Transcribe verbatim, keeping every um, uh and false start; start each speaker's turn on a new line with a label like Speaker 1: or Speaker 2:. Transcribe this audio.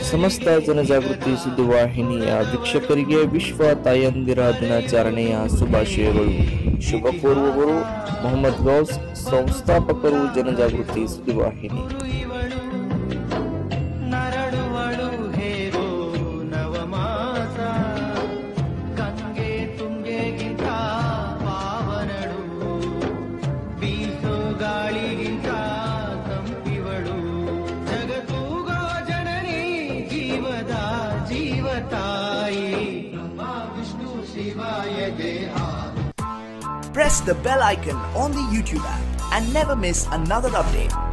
Speaker 1: ಸಮಸ್ತ ಜನಜಾಗೃತಿ ಸುದ್ದಿವಾಹಿನಿಯ ವೀಕ್ಷಕರಿಗೆ ವಿಶ್ವ ತಾಯಂದಿರ ದಿನಾಚರಣೆಯ ಶುಭಾಶಯಗಳು. ಶುಭ ಕೋರುವವರು ಮೊಹಮ್ಮದ್ ಗೌಸ್, ಸಂಸ್ಥಾಪಕರು, ಜನಜಾಗೃತಿ ಸುದ್ದಿವಾಹಿನಿ.
Speaker 2: Press the bell icon on the YouTube app and never miss another update.